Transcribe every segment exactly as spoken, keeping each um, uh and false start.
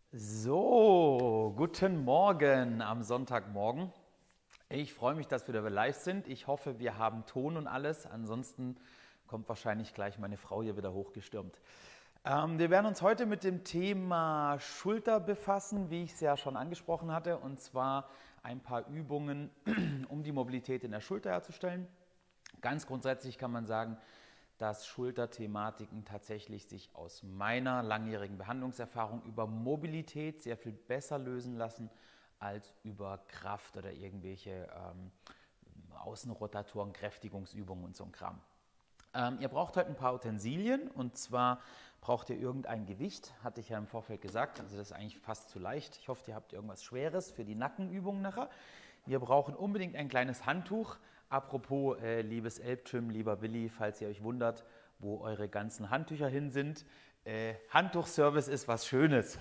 So, guten Morgen am Sonntagmorgen. Ich freue mich, dass wir wieder live sind. Ich hoffe, wir haben Ton und alles. Ansonsten kommt wahrscheinlich gleich meine Frau hier wieder hochgestürmt. Ähm, wir werden uns heute mit dem Thema Schulter befassen, wie ich es ja schon angesprochen hatte. Und zwar ein paar Übungen, um die Mobilität in der Schulter herzustellen. Ganz grundsätzlich kann man sagen, dass Schulterthematiken tatsächlich sich aus meiner langjährigen Behandlungserfahrung über Mobilität sehr viel besser lösen lassen als über Kraft oder irgendwelche ähm, Außenrotatoren, Kräftigungsübungen und so ein Kram. Ähm, ihr braucht heute ein paar Utensilien, und zwar braucht ihr irgendein Gewicht, hatte ich ja im Vorfeld gesagt, also das ist eigentlich fast zu leicht. Ich hoffe, ihr habt irgendwas Schweres für die Nackenübungen nachher. Wir brauchen unbedingt ein kleines Handtuch. Apropos, äh, liebes Elbtrim, lieber Willi, falls ihr euch wundert, wo eure ganzen Handtücher hin sind, äh, Handtuchservice ist was Schönes.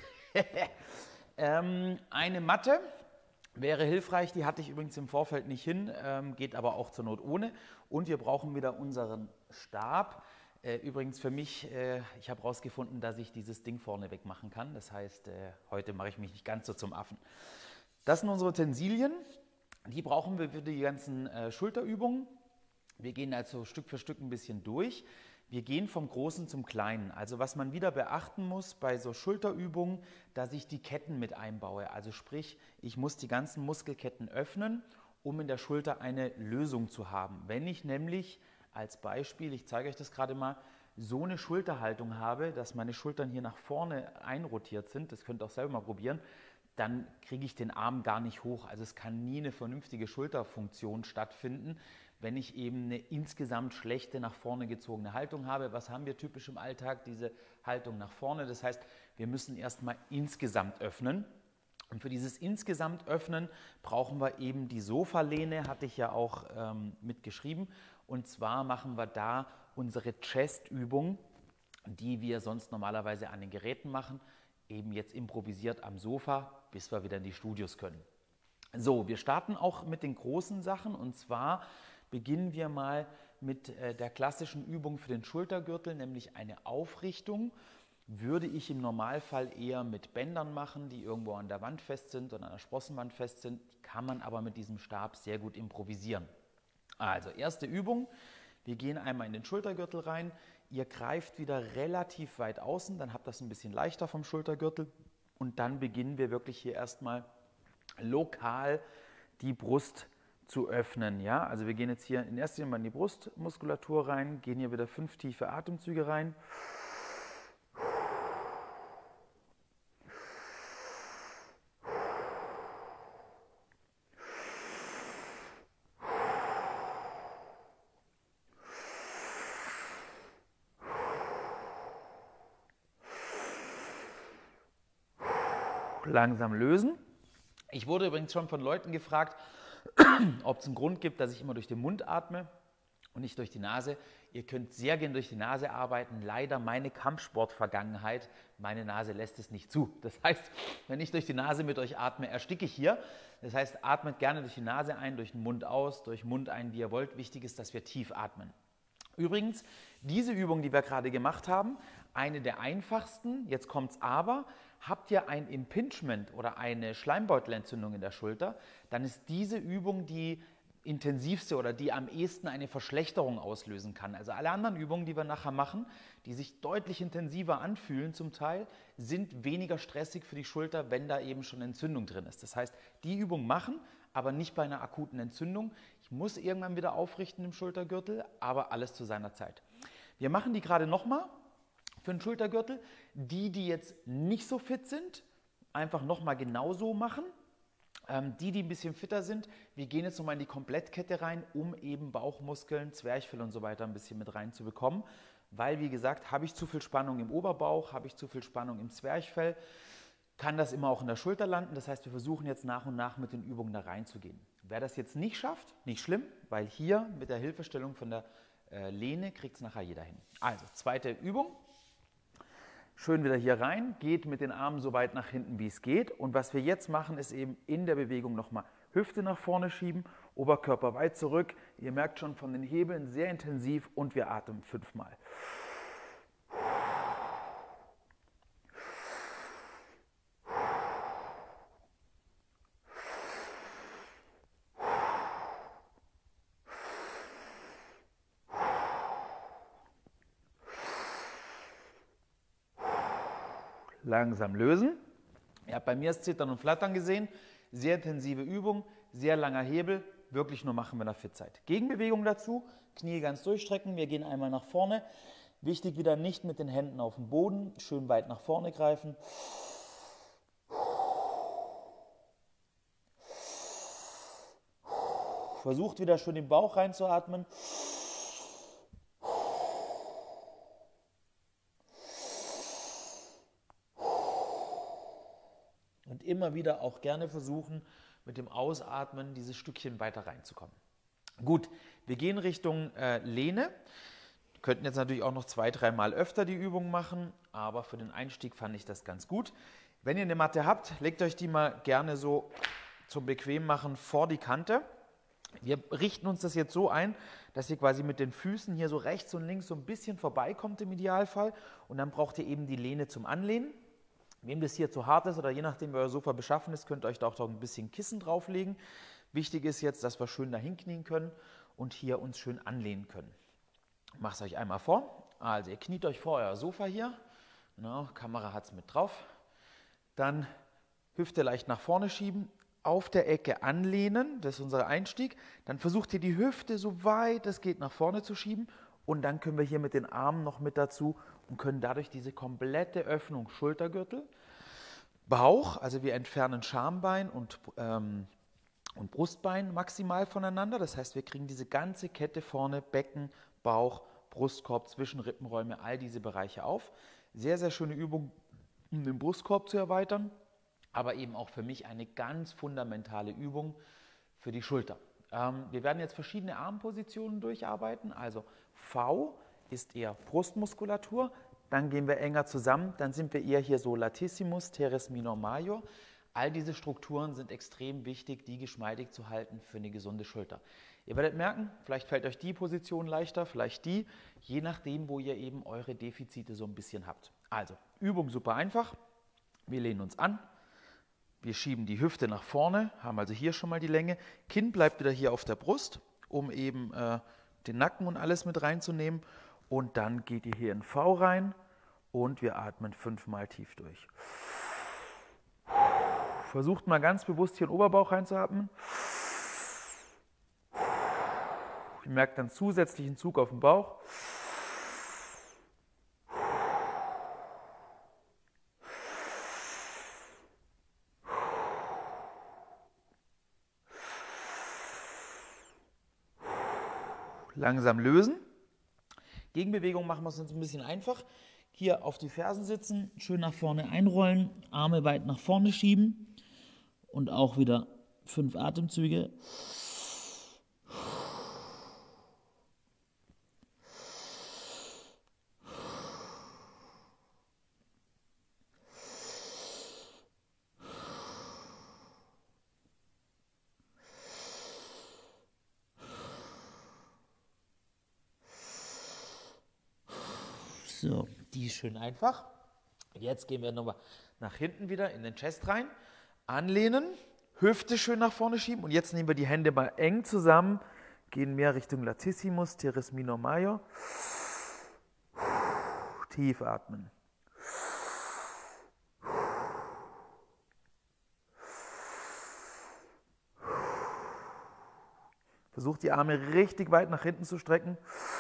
ähm, eine Matte wäre hilfreich, die hatte ich übrigens im Vorfeld nicht hin, ähm, geht aber auch zur Not ohne. Und wir brauchen wieder unseren Stab. Äh, übrigens für mich, äh, ich habe herausgefunden, dass ich dieses Ding vorne weg machen kann. Das heißt, äh, heute mache ich mich nicht ganz so zum Affen. Das sind unsere Utensilien. Die brauchen wir für die ganzen äh, Schulterübungen. Wir gehen also Stück für Stück ein bisschen durch. Wir gehen vom Großen zum Kleinen. Also was man wieder beachten muss bei so Schulterübungen, dass ich die Ketten mit einbaue. Also sprich, ich muss die ganzen Muskelketten öffnen, um in der Schulter eine Lösung zu haben. Wenn ich nämlich als Beispiel, ich zeige euch das gerade mal, so eine Schulterhaltung habe, dass meine Schultern hier nach vorne einrotiert sind, das könnt ihr auch selber mal probieren, dann kriege ich den Arm gar nicht hoch. Also es kann nie eine vernünftige Schulterfunktion stattfinden, wenn ich eben eine insgesamt schlechte nach vorne gezogene Haltung habe. Was haben wir typisch im Alltag? Diese Haltung nach vorne. Das heißt, wir müssen erstmal insgesamt öffnen. Und für dieses insgesamt Öffnen brauchen wir eben die Sofalehne, hatte ich ja auch ähm, mitgeschrieben. Und zwar machen wir da unsere Chest-Übung, die wir sonst normalerweise an den Geräten machen, eben jetzt improvisiert am Sofa, bis wir wieder in die Studios können. So, wir starten auch mit den großen Sachen, und zwar beginnen wir mal mit äh, der klassischen Übung für den Schultergürtel, nämlich eine Aufrichtung. Würde ich im Normalfall eher mit Bändern machen, die irgendwo an der Wand fest sind oder an der Sprossenwand fest sind, kann man aber mit diesem Stab sehr gut improvisieren. Also, erste Übung, wir gehen einmal in den Schultergürtel rein. Ihr greift wieder relativ weit außen, dann habt ihr das ein bisschen leichter vom Schultergürtel. Und dann beginnen wir wirklich hier erstmal lokal die Brust zu öffnen. Ja? Also wir gehen jetzt hier in erster Linie mal in die Brustmuskulatur rein, gehen hier wieder fünf tiefe Atemzüge rein. Langsam lösen. Ich wurde übrigens schon von Leuten gefragt, ob es einen Grund gibt, dass ich immer durch den Mund atme und nicht durch die Nase. Ihr könnt sehr gerne durch die Nase arbeiten. Leider meine Kampfsport-Vergangenheit, meine Nase lässt es nicht zu. Das heißt, wenn ich durch die Nase mit euch atme, ersticke ich hier. Das heißt, atmet gerne durch die Nase ein, durch den Mund aus, durch den Mund ein, wie ihr wollt. Wichtig ist, dass wir tief atmen. Übrigens, diese Übung, die wir gerade gemacht haben, eine der einfachsten, jetzt kommt es aber, habt ihr ein Impingement oder eine Schleimbeutelentzündung in der Schulter, dann ist diese Übung die intensivste oder die am ehesten eine Verschlechterung auslösen kann. Also alle anderen Übungen, die wir nachher machen, die sich deutlich intensiver anfühlen zum Teil, sind weniger stressig für die Schulter, wenn da eben schon Entzündung drin ist. Das heißt, die Übung machen, aber nicht bei einer akuten Entzündung. Ich muss irgendwann wieder aufrichten im Schultergürtel, aber alles zu seiner Zeit. Wir machen die gerade nochmal für den Schultergürtel. Die, die jetzt nicht so fit sind, einfach nochmal genauso machen. Ähm, die, die ein bisschen fitter sind, wir gehen jetzt nochmal in die Komplettkette rein, um eben Bauchmuskeln, Zwerchfell und so weiter ein bisschen mit reinzubekommen. Weil, wie gesagt, habe ich zu viel Spannung im Oberbauch, habe ich zu viel Spannung im Zwerchfell, kann das immer auch in der Schulter landen. Das heißt, wir versuchen jetzt nach und nach mit den Übungen da reinzugehen. Wer das jetzt nicht schafft, nicht schlimm, weil hier mit der Hilfestellung von der äh, Lehne kriegt es nachher jeder hin. Also, zweite Übung. Schön wieder hier rein, geht mit den Armen so weit nach hinten, wie es geht. Und was wir jetzt machen, ist eben in der Bewegung nochmal Hüfte nach vorne schieben, Oberkörper weit zurück. Ihr merkt schon von den Hebeln sehr intensiv, und wir atmen fünfmal. Langsam lösen. Ihr habt bei mir das Zittern und Flattern gesehen. Sehr intensive Übung, sehr langer Hebel. Wirklich nur machen, wenn ihr fit seid. Gegenbewegung dazu, Knie ganz durchstrecken. Wir gehen einmal nach vorne. Wichtig wieder nicht mit den Händen auf den Boden, schön weit nach vorne greifen. Versucht wieder schön den Bauch reinzuatmen. Und immer wieder auch gerne versuchen, mit dem Ausatmen dieses Stückchen weiter reinzukommen. Gut, wir gehen Richtung äh, Lehne. Wir könnten jetzt natürlich auch noch zwei, dreimal öfter die Übung machen, aber für den Einstieg fand ich das ganz gut. Wenn ihr eine Matte habt, legt euch die mal gerne so zum Bequemmachen vor die Kante. Wir richten uns das jetzt so ein, dass ihr quasi mit den Füßen hier so rechts und links so ein bisschen vorbeikommt im Idealfall und dann braucht ihr eben die Lehne zum Anlehnen. Wem das hier zu hart ist oder je nachdem, wie euer Sofa beschaffen ist, könnt ihr euch da auch ein bisschen Kissen drauflegen. Wichtig ist jetzt, dass wir schön dahin knien können und hier uns schön anlehnen können. Ich mache es euch einmal vor. Also ihr kniet euch vor euer Sofa hier. Na, Kamera hat es mit drauf. Dann Hüfte leicht nach vorne schieben, auf der Ecke anlehnen, das ist unser Einstieg. Dann versucht ihr die Hüfte so weit es geht nach vorne zu schieben und dann können wir hier mit den Armen noch mit dazu und können dadurch diese komplette Öffnung, Schultergürtel, Bauch, also wir entfernen Schambein und, ähm, und Brustbein maximal voneinander. Das heißt, wir kriegen diese ganze Kette vorne, Becken, Bauch, Brustkorb, Zwischenrippenräume, all diese Bereiche auf. Sehr, sehr schöne Übung, um den Brustkorb zu erweitern, aber eben auch für mich eine ganz fundamentale Übung für die Schulter. Ähm, wir werden jetzt verschiedene Armpositionen durcharbeiten, also V ist eher Brustmuskulatur, dann gehen wir enger zusammen, dann sind wir eher hier so Latissimus, Teres Minor Major. All diese Strukturen sind extrem wichtig, die geschmeidig zu halten für eine gesunde Schulter. Ihr werdet merken, vielleicht fällt euch die Position leichter, vielleicht die, je nachdem, wo ihr eben eure Defizite so ein bisschen habt. Also, Übung super einfach. Wir lehnen uns an, wir schieben die Hüfte nach vorne, haben also hier schon mal die Länge. Kinn bleibt wieder hier auf der Brust, um eben äh, den Nacken und alles mit reinzunehmen. Und dann geht ihr hier in V rein und wir atmen fünfmal tief durch. Versucht mal ganz bewusst hier in den Oberbauch reinzuatmen. Ihr merkt dann zusätzlichen Zug auf den Bauch. Langsam lösen. Gegenbewegung machen wir es uns ein bisschen einfach. Hier auf die Fersen sitzen, schön nach vorne einrollen, Arme weit nach vorne schieben und auch wieder fünf Atemzüge. So, die ist schön einfach. Jetzt gehen wir nochmal nach hinten wieder in den Chest rein. Anlehnen, Hüfte schön nach vorne schieben und jetzt nehmen wir die Hände mal eng zusammen, gehen mehr Richtung Latissimus, Teres Minor Major. Tief atmen. Versucht die Arme richtig weit nach hinten zu strecken.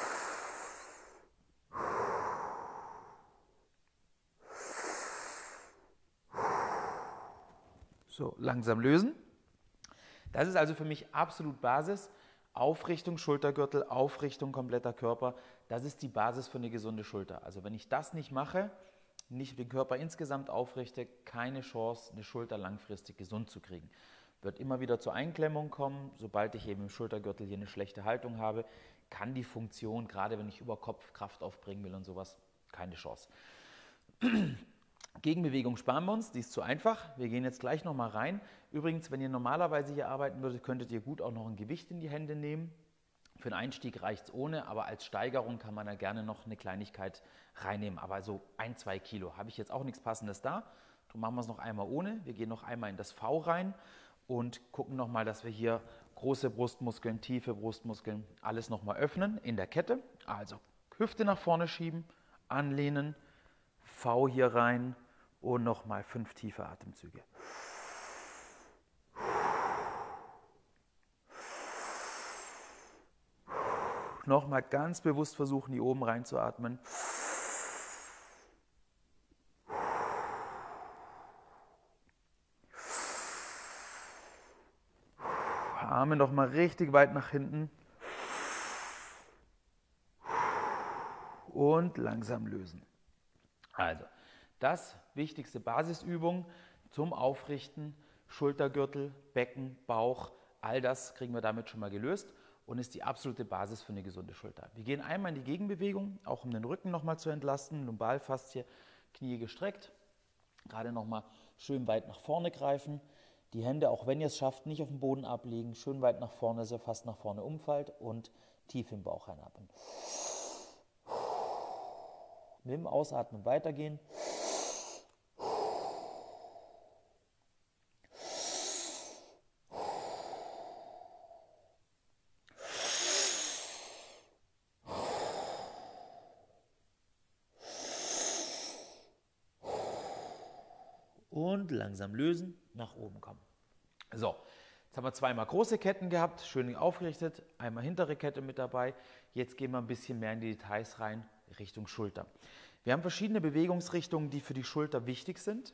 So, langsam lösen. Das ist also für mich absolut Basis. Aufrichtung Schultergürtel, Aufrichtung kompletter Körper. Das ist die Basis für eine gesunde Schulter. Also wenn ich das nicht mache, nicht den Körper insgesamt aufrichte, keine Chance, eine Schulter langfristig gesund zu kriegen. Wird immer wieder zur Einklemmung kommen. Sobald ich eben im Schultergürtel hier eine schlechte Haltung habe, kann die Funktion, gerade wenn ich über Kopf Kraft aufbringen will und sowas, keine Chance. Gegenbewegung sparen wir uns, die ist zu einfach. Wir gehen jetzt gleich nochmal rein. Übrigens, wenn ihr normalerweise hier arbeiten würdet, könntet ihr gut auch noch ein Gewicht in die Hände nehmen. Für den Einstieg reicht es ohne, aber als Steigerung kann man da gerne noch eine Kleinigkeit reinnehmen. Aber so ein, zwei Kilo. Habe ich jetzt auch nichts Passendes da. Darum machen wir es noch einmal ohne. Wir gehen noch einmal in das V rein und gucken nochmal, dass wir hier große Brustmuskeln, tiefe Brustmuskeln, alles nochmal öffnen in der Kette. Also Hüfte nach vorne schieben, anlehnen, V hier rein, Und nochmal fünf tiefe Atemzüge. Nochmal ganz bewusst versuchen, hier oben reinzuatmen. Arme nochmal richtig weit nach hinten. Und langsam lösen. Also, das wichtigste Basisübung zum Aufrichten, Schultergürtel, Becken, Bauch, all das kriegen wir damit schon mal gelöst und ist die absolute Basis für eine gesunde Schulter. Wir gehen einmal in die Gegenbewegung, auch um den Rücken nochmal zu entlasten, Lumbalfaszie, Knie gestreckt, gerade nochmal schön weit nach vorne greifen, die Hände, auch wenn ihr es schafft, nicht auf dem Boden ablegen, schön weit nach vorne, dass ihr fast nach vorne umfallt und tief im Bauch einatmen. Mit dem Ausatmen weitergehen. Und langsam lösen, nach oben kommen. So, jetzt haben wir zweimal große Ketten gehabt, schön aufgerichtet, einmal hintere Kette mit dabei. Jetzt gehen wir ein bisschen mehr in die Details rein, Richtung Schulter. Wir haben verschiedene Bewegungsrichtungen, die für die Schulter wichtig sind.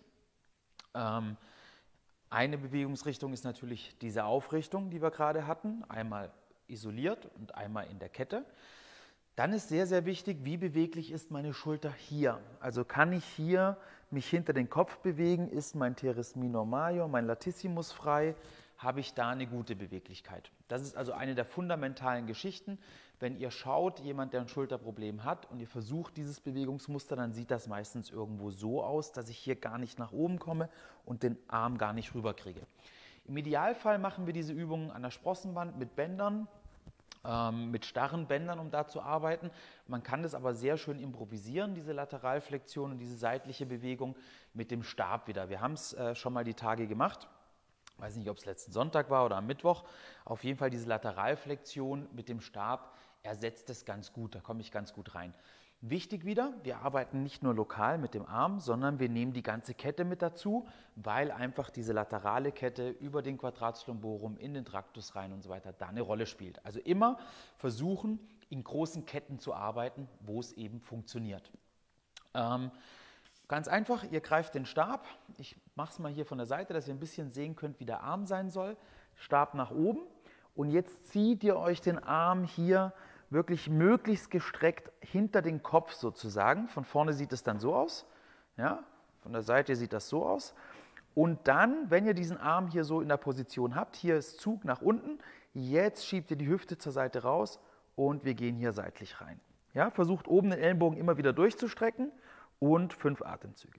Ähm, eine Bewegungsrichtung ist natürlich diese Aufrichtung, die wir gerade hatten, einmal isoliert und einmal in der Kette. Dann ist sehr, sehr wichtig, wie beweglich ist meine Schulter hier. Also kann ich hier mich hinter den Kopf bewegen, ist mein Teres minor major, mein Latissimus frei, habe ich da eine gute Beweglichkeit. Das ist also eine der fundamentalen Geschichten. Wenn ihr schaut, jemand, der ein Schulterproblem hat und ihr versucht dieses Bewegungsmuster, dann sieht das meistens irgendwo so aus, dass ich hier gar nicht nach oben komme und den Arm gar nicht rüberkriege. Im Idealfall machen wir diese Übungen an der Sprossenwand mit Bändern, ähm, mit starren Bändern, um da zu arbeiten. Man kann das aber sehr schön improvisieren, diese Lateralflexion und diese seitliche Bewegung mit dem Stab wieder. Wir haben es äh, schon mal die Tage gemacht. Ich weiß nicht, ob es letzten Sonntag war oder am Mittwoch. Auf jeden Fall diese Lateralflexion mit dem Stab ersetzt es ganz gut, da komme ich ganz gut rein. Wichtig wieder, wir arbeiten nicht nur lokal mit dem Arm, sondern wir nehmen die ganze Kette mit dazu, weil einfach diese laterale Kette über den Quadratus lumborum in den Tractus rein und so weiter da eine Rolle spielt. Also immer versuchen, in großen Ketten zu arbeiten, wo es eben funktioniert. Ähm, Ganz einfach, ihr greift den Stab, ich mache es mal hier von der Seite, dass ihr ein bisschen sehen könnt, wie der Arm sein soll. Stab nach oben und jetzt zieht ihr euch den Arm hier wirklich möglichst gestreckt hinter den Kopf sozusagen. Von vorne sieht es dann so aus, ja? Von der Seite sieht das so aus. Und dann, wenn ihr diesen Arm hier so in der Position habt, hier ist Zug nach unten, jetzt schiebt ihr die Hüfte zur Seite raus und wir gehen hier seitlich rein. Ja? Versucht oben den Ellenbogen immer wieder durchzustrecken. Und fünf Atemzüge.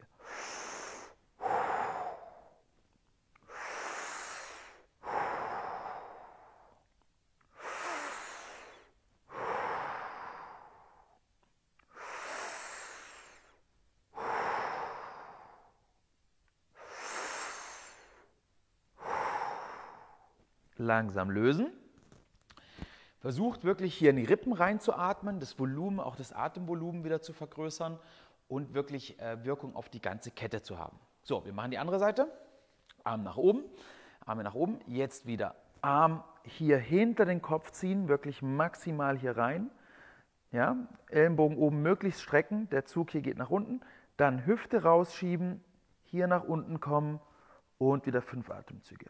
Langsam lösen. Versucht wirklich hier in die Rippen reinzuatmen, das Volumen, auch das Atemvolumen wieder zu vergrößern und wirklich äh, Wirkung auf die ganze Kette zu haben. So, wir machen die andere Seite. Arm nach oben, Arme nach oben. Jetzt wieder Arm hier hinter den Kopf ziehen, wirklich maximal hier rein. Ja, Ellenbogen oben möglichst strecken, der Zug hier geht nach unten. Dann Hüfte rausschieben, hier nach unten kommen und wieder fünf Atemzüge.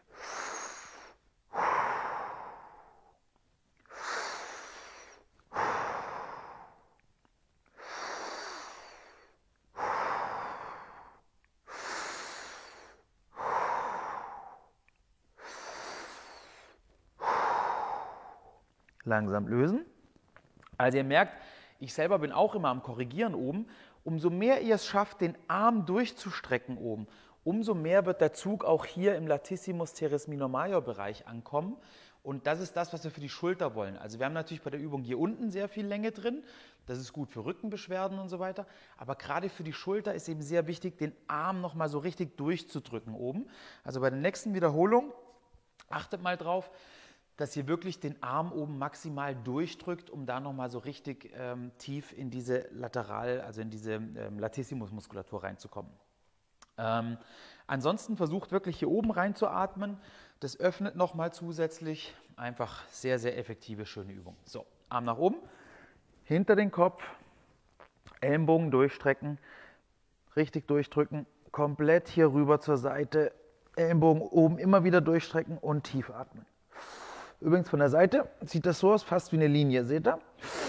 Langsam lösen. Also ihr merkt, ich selber bin auch immer am Korrigieren oben. Umso mehr ihr es schafft, den Arm durchzustrecken oben, umso mehr wird der Zug auch hier im Latissimus teres minor major Bereich ankommen. Und das ist das, was wir für die Schulter wollen. Also wir haben natürlich bei der Übung hier unten sehr viel Länge drin. Das ist gut für Rückenbeschwerden und so weiter. Aber gerade für die Schulter ist eben sehr wichtig, den Arm nochmal so richtig durchzudrücken oben. Also bei der nächsten Wiederholung, achtet mal drauf, dass ihr wirklich den Arm oben maximal durchdrückt, um da nochmal so richtig ähm, tief in diese Lateral, also in diese ähm, Latissimusmuskulatur reinzukommen. Ähm, ansonsten versucht wirklich hier oben reinzuatmen. Das öffnet nochmal zusätzlich. Einfach sehr, sehr effektive, schöne Übung. So, Arm nach oben, hinter den Kopf, Ellenbogen durchstrecken, richtig durchdrücken, komplett hier rüber zur Seite, Ellenbogen oben immer wieder durchstrecken und tief atmen. Übrigens von der Seite sieht das so aus, fast wie eine Linie, seht ihr?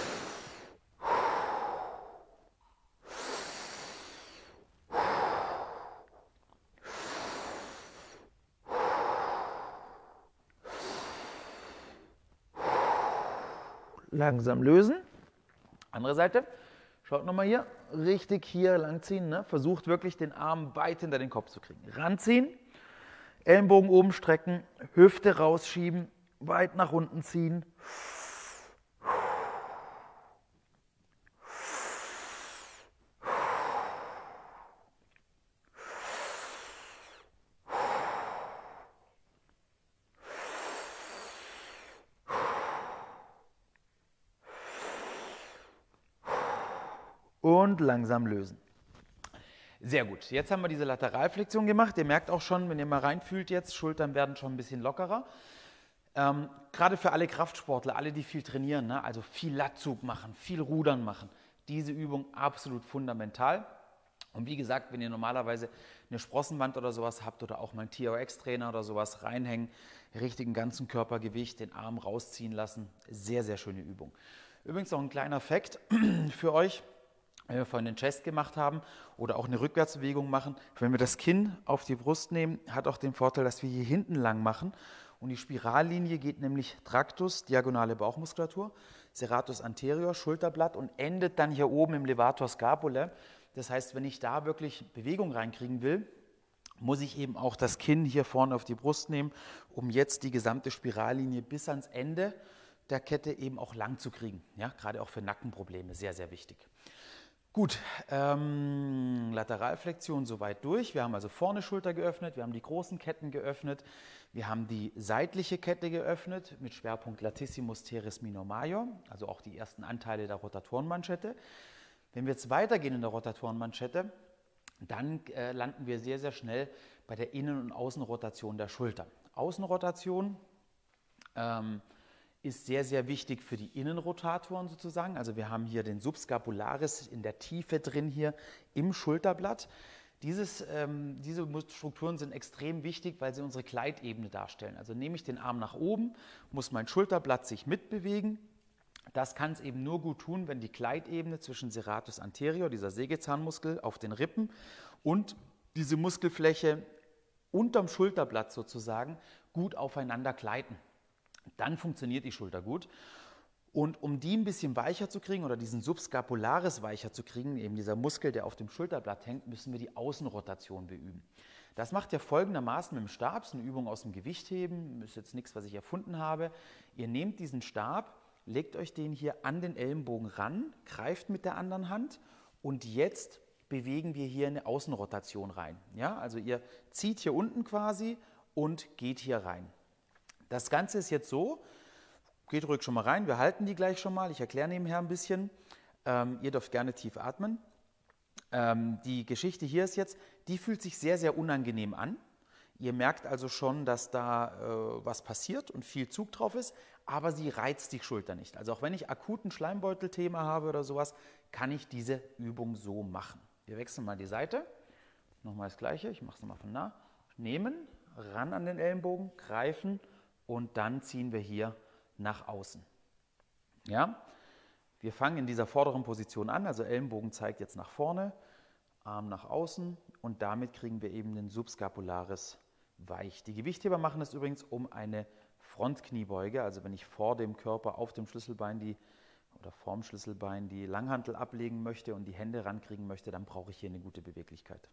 Langsam lösen. Andere Seite. Schaut nochmal hier. Richtig hier langziehen. Ne? Versucht wirklich den Arm weit hinter den Kopf zu kriegen. Ranziehen. Ellenbogen oben strecken. Hüfte rausschieben. Weit nach unten ziehen. Und langsam lösen. Sehr gut. Jetzt haben wir diese Lateralflexion gemacht. Ihr merkt auch schon, wenn ihr mal reinfühlt jetzt, Schultern werden schon ein bisschen lockerer. Ähm, gerade für alle Kraftsportler, alle, die viel trainieren, ne? Also viel Latzug machen, viel Rudern machen. Diese Übung absolut fundamental. Und wie gesagt, wenn ihr normalerweise eine Sprossenwand oder sowas habt oder auch mal einen T R X-Trainer oder sowas reinhängen, richtigen ganzen Körpergewicht, den Arm rausziehen lassen. Sehr, sehr schöne Übung. Übrigens noch ein kleiner Fakt für euch. Wenn wir vorhin den Chest gemacht haben oder auch eine Rückwärtsbewegung machen, wenn wir das Kinn auf die Brust nehmen, hat auch den Vorteil, dass wir hier hinten lang machen und die Spirallinie geht nämlich Tractus, diagonale Bauchmuskulatur, Serratus anterior, Schulterblatt und endet dann hier oben im Levator scapulae. Das heißt, wenn ich da wirklich Bewegung reinkriegen will, muss ich eben auch das Kinn hier vorne auf die Brust nehmen, um jetzt die gesamte Spirallinie bis ans Ende der Kette eben auch lang zu kriegen. Ja, gerade auch für Nackenprobleme, sehr, sehr wichtig. Gut, ähm, Lateralflexion soweit durch. Wir haben also vorne Schulter geöffnet, wir haben die großen Ketten geöffnet, wir haben die seitliche Kette geöffnet mit Schwerpunkt Latissimus teres minor major, also auch die ersten Anteile der Rotatorenmanschette. Wenn wir jetzt weitergehen in der Rotatorenmanschette, dann äh, landen wir sehr, sehr schnell bei der Innen- und Außenrotation der Schulter. Außenrotation ähm, ist sehr, sehr wichtig für die Innenrotatoren sozusagen. Also wir haben hier den Subscapularis in der Tiefe drin hier im Schulterblatt. Dieses, ähm, diese Strukturen sind extrem wichtig, weil sie unsere Gleitebene darstellen. Also nehme ich den Arm nach oben, muss mein Schulterblatt sich mitbewegen. Das kann es eben nur gut tun, wenn die Gleitebene zwischen Serratus anterior, dieser Sägezahnmuskel auf den Rippen, und diese Muskelfläche unterm Schulterblatt sozusagen gut aufeinander gleiten. Dann funktioniert die Schulter gut. Und um die ein bisschen weicher zu kriegen oder diesen Subscapularis weicher zu kriegen, eben dieser Muskel, der auf dem Schulterblatt hängt, müssen wir die Außenrotation beüben. Das macht ihr folgendermaßen mit dem Stab, das ist eine Übung aus dem Gewichtheben, ist jetzt nichts, was ich erfunden habe. Ihr nehmt diesen Stab, legt euch den hier an den Ellenbogen ran, greift mit der anderen Hand und jetzt bewegen wir hier eine Außenrotation rein. Ja, also ihr zieht hier unten quasi und geht hier rein. Das Ganze ist jetzt so, geht ruhig schon mal rein, wir halten die gleich schon mal, ich erkläre nebenher ein bisschen, ähm, ihr dürft gerne tief atmen. Ähm, die Geschichte hier ist jetzt, die fühlt sich sehr, sehr unangenehm an. Ihr merkt also schon, dass da äh, was passiert und viel Zug drauf ist, aber sie reizt die Schulter nicht. Also auch wenn ich akuten Schleimbeutelthema habe oder sowas, kann ich diese Übung so machen. Wir wechseln mal die Seite, nochmal das Gleiche, ich mache es nochmal von nah. Nehmen, ran an den Ellenbogen, greifen und dann ziehen wir hier nach außen. Ja? Wir fangen in dieser vorderen Position an, also Ellenbogen zeigt jetzt nach vorne, Arm nach außen und damit kriegen wir eben den Subscapularis weich. Die Gewichtheber machen das übrigens um eine Frontkniebeuge, also wenn ich vor dem Körper auf dem Schlüsselbein die oder vorm Schlüsselbein die Langhantel ablegen möchte und die Hände rankriegen möchte, dann brauche ich hier eine gute Beweglichkeit.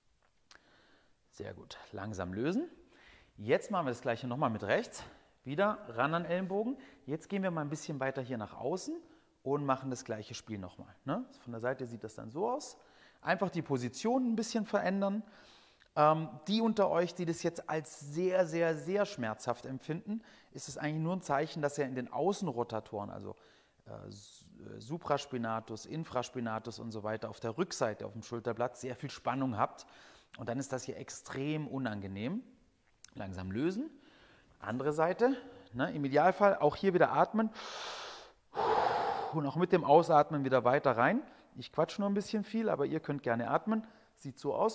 Sehr gut, langsam lösen. Jetzt machen wir das gleiche nochmal mit rechts. Wieder ran an Ellenbogen. Jetzt gehen wir mal ein bisschen weiter hier nach außen und machen das gleiche Spiel nochmal. Ne? Von der Seite sieht das dann so aus. Einfach die Position ein bisschen verändern. Ähm, die unter euch, die das jetzt als sehr, sehr, sehr schmerzhaft empfinden, ist es eigentlich nur ein Zeichen, dass ihr in den Außenrotatoren, also äh, Supraspinatus, Infraspinatus und so weiter, auf der Rückseite auf dem Schulterblatt sehr viel Spannung habt. Und dann ist das hier extrem unangenehm. Langsam lösen. Andere Seite. Ne? Im Idealfall auch hier wieder atmen. Und auch mit dem Ausatmen wieder weiter rein. Ich quatsche nur ein bisschen viel, aber ihr könnt gerne atmen. Sieht so aus.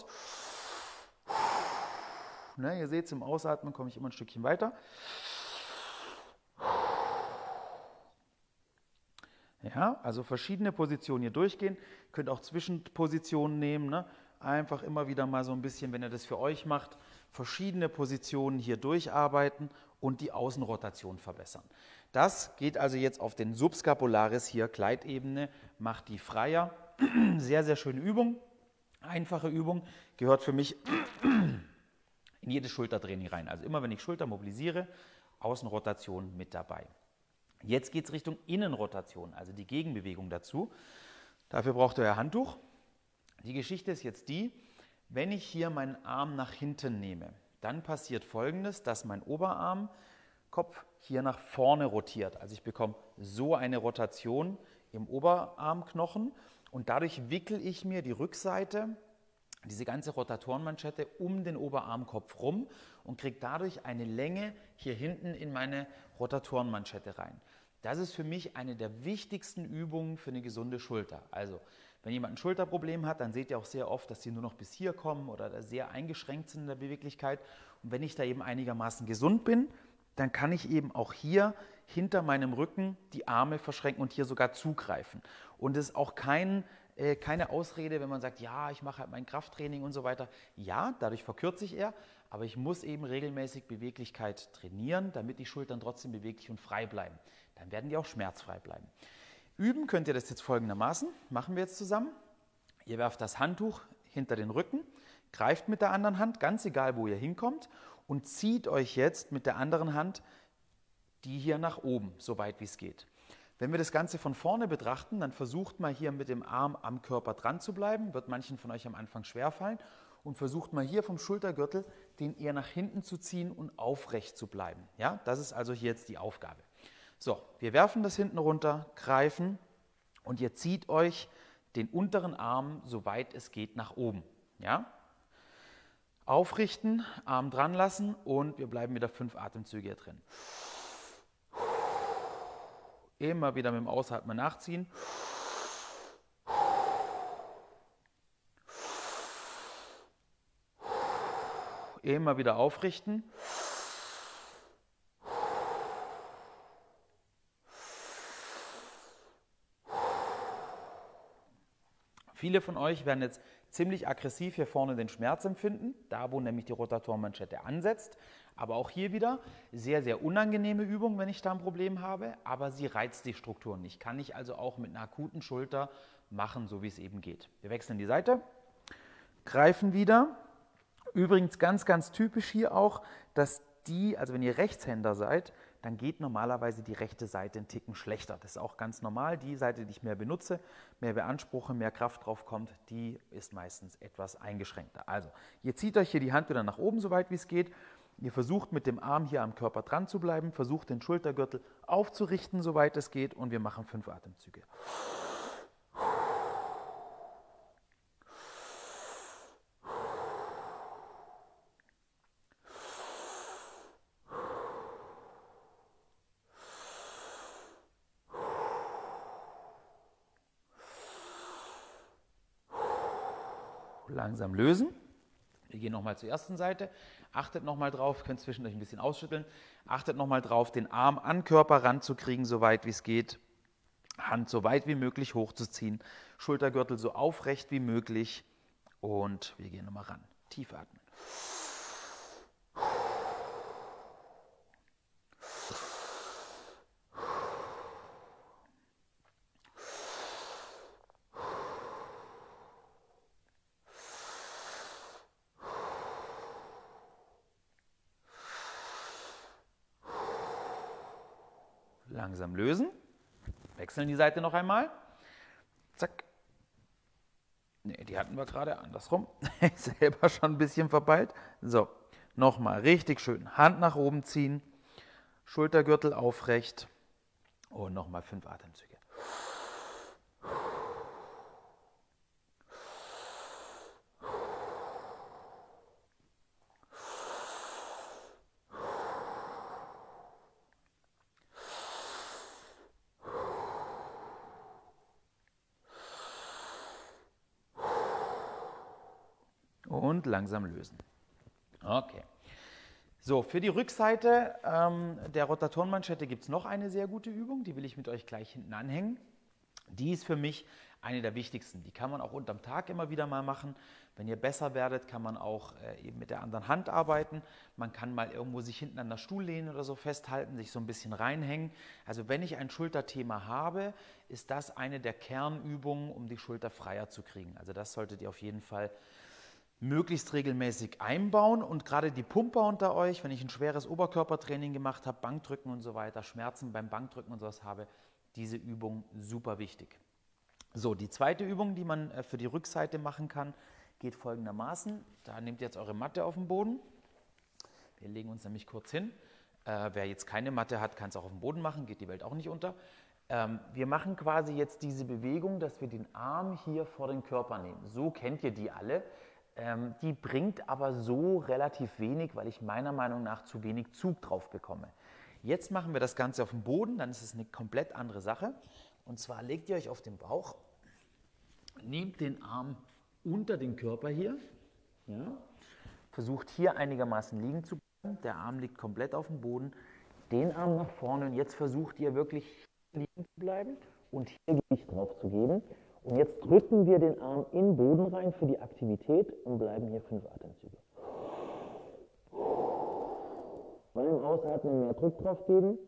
Ne? Ihr seht es, im Ausatmen komme ich immer ein Stückchen weiter. Ja, also verschiedene Positionen hier durchgehen. Ihr könnt auch Zwischenpositionen nehmen. Ne? Einfach immer wieder mal so ein bisschen, wenn ihr das für euch macht, verschiedene Positionen hier durcharbeiten und die Außenrotation verbessern. Das geht also jetzt auf den Subscapularis hier, Gleitebene, macht die freier. Sehr, sehr schöne Übung, einfache Übung, gehört für mich in jedes Schultertraining rein. Also immer wenn ich Schulter mobilisiere, Außenrotation mit dabei. Jetzt geht es Richtung Innenrotation, also die Gegenbewegung dazu. Dafür braucht ihr euer Handtuch. Die Geschichte ist jetzt die, wenn ich hier meinen Arm nach hinten nehme, dann passiert Folgendes, dass mein Oberarmkopf hier nach vorne rotiert. Also ich bekomme so eine Rotation im Oberarmknochen und dadurch wickel ich mir die Rückseite, diese ganze Rotatorenmanschette um den Oberarmkopf rum und kriege dadurch eine Länge hier hinten in meine Rotatorenmanschette rein. Das ist für mich eine der wichtigsten Übungen für eine gesunde Schulter. Also, wenn jemand ein Schulterproblem hat, dann seht ihr auch sehr oft, dass sie nur noch bis hier kommen oder sehr eingeschränkt sind in der Beweglichkeit. Und wenn ich da eben einigermaßen gesund bin, dann kann ich eben auch hier hinter meinem Rücken die Arme verschränken und hier sogar zugreifen. Und es ist auch kein, äh, keine Ausrede, wenn man sagt, ja, ich mache halt mein Krafttraining und so weiter. Ja, dadurch verkürze ich eher, aber ich muss eben regelmäßig Beweglichkeit trainieren, damit die Schultern trotzdem beweglich und frei bleiben. Dann werden die auch schmerzfrei bleiben. Üben könnt ihr das jetzt folgendermaßen, machen wir jetzt zusammen. Ihr werft das Handtuch hinter den Rücken, greift mit der anderen Hand, ganz egal wo ihr hinkommt, und zieht euch jetzt mit der anderen Hand die hier nach oben, so weit wie es geht. Wenn wir das Ganze von vorne betrachten, dann versucht mal hier mit dem Arm am Körper dran zu bleiben, wird manchen von euch am Anfang schwerfallen, und versucht mal hier vom Schultergürtel den eher nach hinten zu ziehen und aufrecht zu bleiben. Ja, das ist also hier jetzt die Aufgabe. So, wir werfen das hinten runter, greifen und ihr zieht euch den unteren Arm, soweit es geht, nach oben. Ja? Aufrichten, Arm dran lassen und wir bleiben wieder fünf Atemzüge hier drin. Immer wieder mit dem Ausatmen nachziehen. Immer wieder aufrichten. Viele von euch werden jetzt ziemlich aggressiv hier vorne den Schmerz empfinden, da wo nämlich die Rotatorenmanschette ansetzt. Aber auch hier wieder sehr, sehr unangenehme Übung, wenn ich da ein Problem habe, aber sie reizt die Strukturen nicht. Kann ich also auch mit einer akuten Schulter machen, so wie es eben geht. Wir wechseln die Seite, greifen wieder. Übrigens ganz, ganz typisch hier auch, dass die, also wenn ihr Rechtshänder seid, dann geht normalerweise die rechte Seite einen Ticken schlechter. Das ist auch ganz normal. Die Seite, die ich mehr benutze, mehr beanspruche, mehr Kraft drauf kommt, die ist meistens etwas eingeschränkter. Also, ihr zieht euch hier die Hand wieder nach oben, so weit wie es geht. Ihr versucht mit dem Arm hier am Körper dran zu bleiben, versucht den Schultergürtel aufzurichten, soweit es geht, und wir machen fünf Atemzüge. Langsam lösen. Wir gehen nochmal zur ersten Seite. Achtet nochmal drauf, könnt zwischendurch ein bisschen ausschütteln. Achtet nochmal drauf, den Arm an den Körper ranzukriegen, so weit wie es geht. Hand so weit wie möglich hochzuziehen. Schultergürtel so aufrecht wie möglich. Und wir gehen nochmal ran. Tief atmen. Langsam lösen. Wechseln die Seite noch einmal. Zack. Ne, die hatten wir gerade andersrum. Selber schon ein bisschen verpeilt. So, nochmal richtig schön. Hand nach oben ziehen. Schultergürtel aufrecht. Und nochmal fünf Atemzüge. und langsam lösen. Okay. So, für die Rückseite ähm, der Rotatorenmanschette gibt es noch eine sehr gute Übung, die will ich mit euch gleich hinten anhängen. Die ist für mich eine der wichtigsten. Die kann man auch unterm Tag immer wieder mal machen. Wenn ihr besser werdet, kann man auch äh, eben mit der anderen Hand arbeiten. Man kann mal irgendwo sich hinten an der Stuhllehne oder so festhalten, sich so ein bisschen reinhängen. Also wenn ich ein Schulterthema habe, ist das eine der Kernübungen, um die Schulter freier zu kriegen. Also das solltet ihr auf jeden Fall möglichst regelmäßig einbauen. Und gerade die Pumper unter euch, wenn ich ein schweres Oberkörpertraining gemacht habe, Bankdrücken und so weiter, Schmerzen beim Bankdrücken und sowas habe, diese Übung super wichtig. So, die zweite Übung, die man für die Rückseite machen kann, geht folgendermaßen. Da nehmt ihr jetzt eure Matte auf den Boden. Wir legen uns nämlich kurz hin. Äh, wer jetzt keine Matte hat, kann es auch auf dem Boden machen, geht die Welt auch nicht unter. Ähm, wir machen quasi jetzt diese Bewegung, dass wir den Arm hier vor den Körper nehmen. So kennt ihr die alle. Ähm, die bringt aber so relativ wenig, weil ich meiner Meinung nach zu wenig Zug drauf bekomme. Jetzt machen wir das Ganze auf dem Boden, dann ist es eine komplett andere Sache. Und zwar legt ihr euch auf den Bauch, nehmt den Arm unter den Körper hier, ja, versucht hier einigermaßen liegen zu bleiben. Der Arm liegt komplett auf dem Boden, den Arm nach vorne und jetzt versucht ihr wirklich liegen zu bleiben und hier Gewicht drauf zu geben. Und jetzt drücken wir den Arm in den Boden rein für die Aktivität und bleiben hier fünf Atemzüge. Beim Ausatmen mehr Druck drauf geben.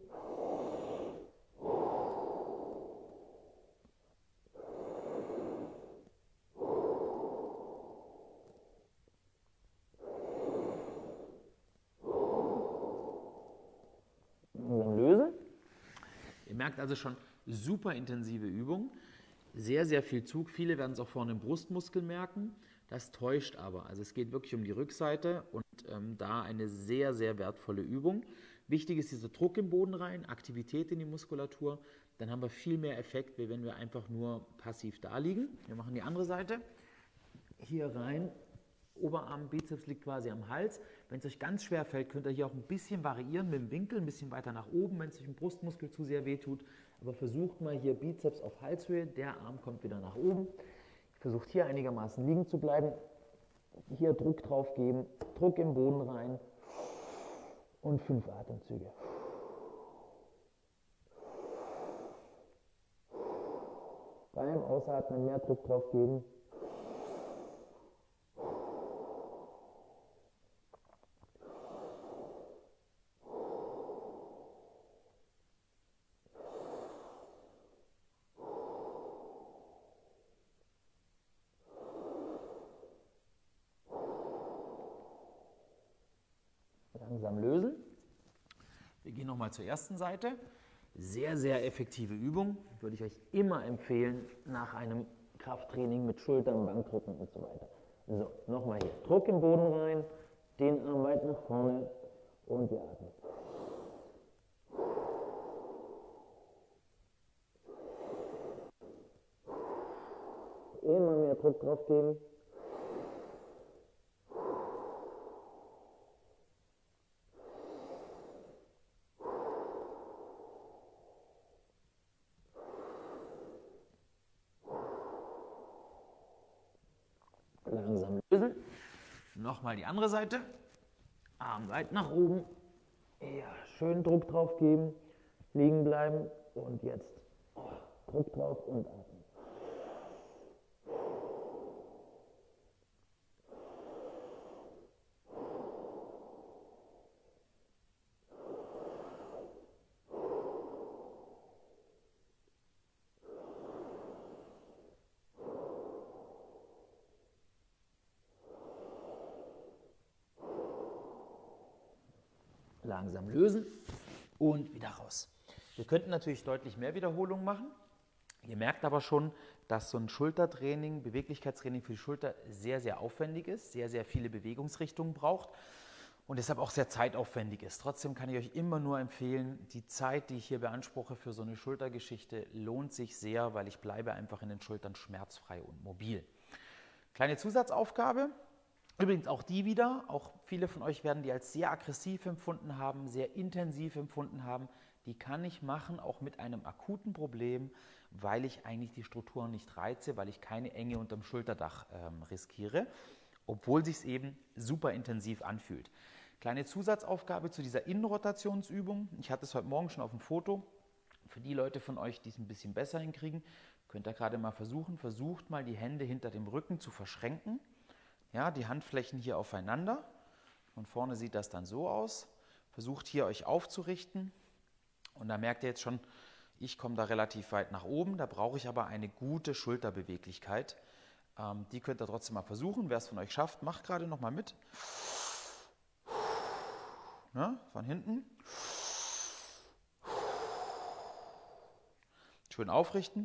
Und dann lösen. Ihr merkt also schon, super intensive Übung. Sehr, sehr viel Zug. Viele werden es auch vorne im Brustmuskel merken. Das täuscht aber. Also es geht wirklich um die Rückseite und ähm, da eine sehr, sehr wertvolle Übung. Wichtig ist dieser Druck im Boden rein, Aktivität in die Muskulatur. Dann haben wir viel mehr Effekt, wie wenn wir einfach nur passiv da liegen. Wir machen die andere Seite. Hier rein. Oberarm, Bizeps liegt quasi am Hals. Wenn es euch ganz schwer fällt, könnt ihr hier auch ein bisschen variieren mit dem Winkel, ein bisschen weiter nach oben, wenn es euch im Brustmuskel zu sehr wehtut. Aber versucht mal hier Bizeps auf Halshöhe, der Arm kommt wieder nach oben. Versucht hier einigermaßen liegen zu bleiben. Hier Druck drauf geben, Druck im Boden rein und fünf Atemzüge. Beim Ausatmen mehr Druck drauf geben. Langsam lösen. Wir gehen nochmal zur ersten Seite. Sehr, sehr effektive Übung. Würde ich euch immer empfehlen nach einem Krafttraining mit Schultern, Bankdrücken und so weiter. So, nochmal hier. Druck im Boden rein, den Arm weit nach vorne und wir atmen. Immer mehr Druck drauf geben. Langsam lösen. Nochmal die andere Seite. Arm weit nach oben. Ja, schön Druck drauf geben. Liegen bleiben. Und jetzt oh, Druck drauf und atmen. Langsam lösen und wieder raus. Wir könnten natürlich deutlich mehr Wiederholungen machen. Ihr merkt aber schon, dass so ein Schultertraining, Beweglichkeitstraining für die Schulter sehr, sehr aufwendig ist, sehr, sehr viele Bewegungsrichtungen braucht und deshalb auch sehr zeitaufwendig ist. Trotzdem kann ich euch immer nur empfehlen, die Zeit, die ich hier beanspruche für so eine Schultergeschichte, lohnt sich sehr, weil ich bleibe einfach in den Schultern schmerzfrei und mobil. Kleine Zusatzaufgabe. Übrigens auch die wieder, auch viele von euch werden die als sehr aggressiv empfunden haben, sehr intensiv empfunden haben. Die kann ich machen, auch mit einem akuten Problem, weil ich eigentlich die Strukturen nicht reize, weil ich keine Enge unterm Schulterdach ähm, riskiere. obwohl sich es eben super intensiv anfühlt. Kleine Zusatzaufgabe zu dieser Innenrotationsübung. Ich hatte es heute Morgen schon auf dem Foto. Für die Leute von euch, die es ein bisschen besser hinkriegen, könnt ihr gerade mal versuchen. Versucht mal die Hände hinter dem Rücken zu verschränken. Ja, die Handflächen hier aufeinander. Von vorne sieht das dann so aus. Versucht hier euch aufzurichten. Und da merkt ihr jetzt schon, ich komme da relativ weit nach oben. Da brauche ich aber eine gute Schulterbeweglichkeit. Ähm, die könnt ihr trotzdem mal versuchen. Wer es von euch schafft, macht gerade noch mal mit. Ja, von hinten. Schön aufrichten.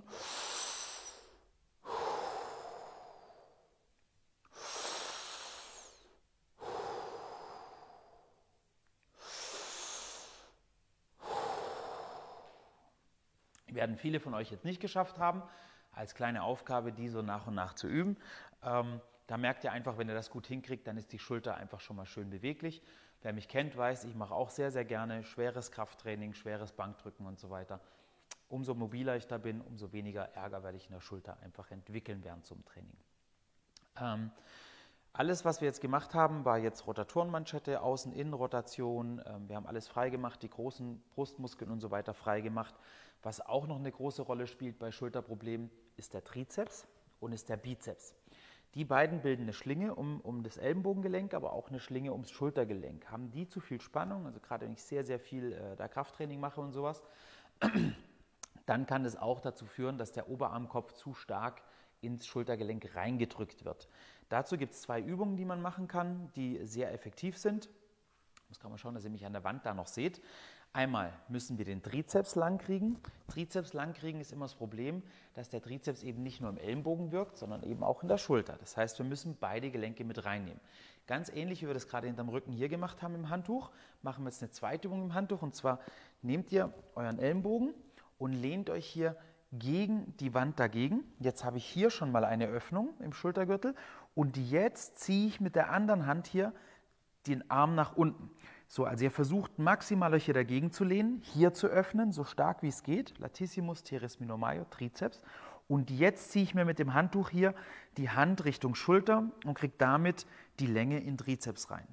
Werden viele von euch jetzt nicht geschafft haben, als kleine Aufgabe, die so nach und nach zu üben. Ähm, da merkt ihr einfach, wenn ihr das gut hinkriegt, dann ist die Schulter einfach schon mal schön beweglich. Wer mich kennt, weiß, ich mache auch sehr, sehr gerne schweres Krafttraining, schweres Bankdrücken und so weiter. Umso mobiler ich da bin, umso weniger Ärger werde ich in der Schulter einfach entwickeln während zum Training. Ähm, alles, was wir jetzt gemacht haben, war jetzt Rotatorenmanschette, Außen-Innen-Rotation. Ähm, wir haben alles frei gemacht, die großen Brustmuskeln und so weiter frei gemacht. Was auch noch eine große Rolle spielt bei Schulterproblemen, ist der Trizeps und ist der Bizeps. Die beiden bilden eine Schlinge um, um das Ellenbogengelenk, aber auch eine Schlinge ums Schultergelenk. Haben die zu viel Spannung, also gerade wenn ich sehr, sehr viel äh, da Krafttraining mache und sowas, dann kann es auch dazu führen, dass der Oberarmkopf zu stark ins Schultergelenk reingedrückt wird. Dazu gibt es zwei Übungen, die man machen kann, die sehr effektiv sind. Ich muss gerade mal schauen, dass ihr mich an der Wand da noch seht. Einmal müssen wir den Trizeps lang kriegen. Trizeps lang kriegen ist immer das Problem, dass der Trizeps eben nicht nur im Ellenbogen wirkt, sondern eben auch in der Schulter. Das heißt, wir müssen beide Gelenke mit reinnehmen. Ganz ähnlich, wie wir das gerade hinterm Rücken hier gemacht haben im Handtuch, machen wir jetzt eine zweite Übung im Handtuch. Und zwar nehmt ihr euren Ellenbogen und lehnt euch hier gegen die Wand dagegen. Jetzt habe ich hier schon mal eine Öffnung im Schultergürtel und jetzt ziehe ich mit der anderen Hand hier den Arm nach unten. So, also ihr versucht maximal euch hier dagegen zu lehnen, hier zu öffnen, so stark wie es geht. Latissimus, teres minor major, Trizeps. Und jetzt ziehe ich mir mit dem Handtuch hier die Hand Richtung Schulter und kriege damit die Länge in Trizeps rein.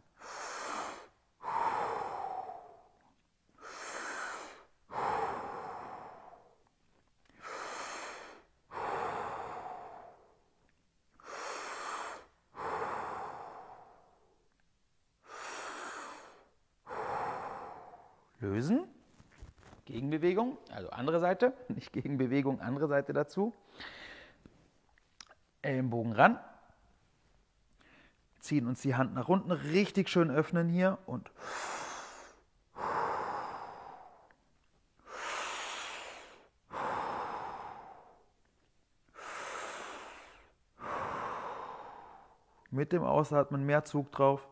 Lösen, Gegenbewegung, also andere Seite, nicht Gegenbewegung, andere Seite dazu. Ellenbogen ran, ziehen uns die Hand nach unten, richtig schön öffnen hier und mit dem Ausatmen mehr Zug drauf.